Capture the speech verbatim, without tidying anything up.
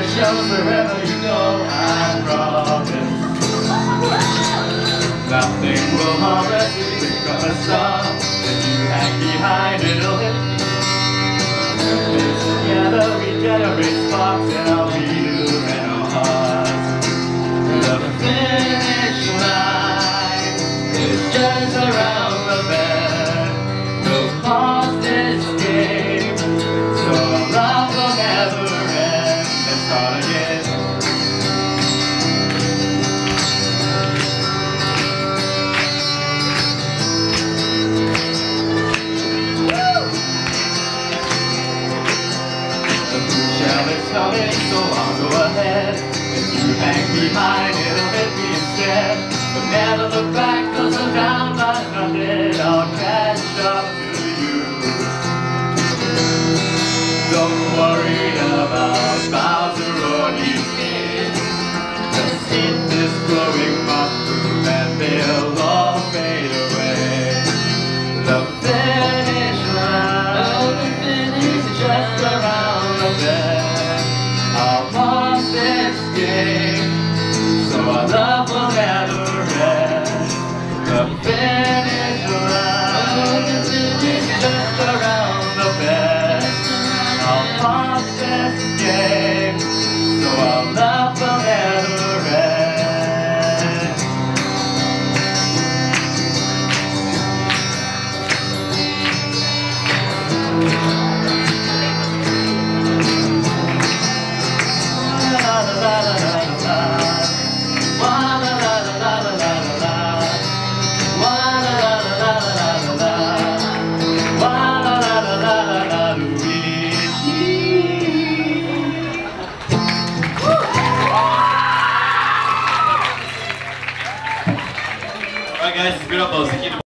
shows wherever you go, I promise. Nothing will harm us if we got a star that you hang behind, it'll hit. Together we generate sparks and I'll be you and our hearts. The finish line is just around the bend. No pause this game, so our love will never end. Let's start again. Coming, so I'll go ahead. If you hang behind, it'll hit me instead. But never look back, cause I'm down by nothing. I'll catch up to you. Don't worry about Bowser or Eugene. Just eat this glowing mushroom and they'll all fade away. The finish line, oh, the finish is just around the bend. I'll lost this game, so our love will never end. The finish line is just around the bend. I'll lost this game, so our love will never end. Alright guys, it's been up,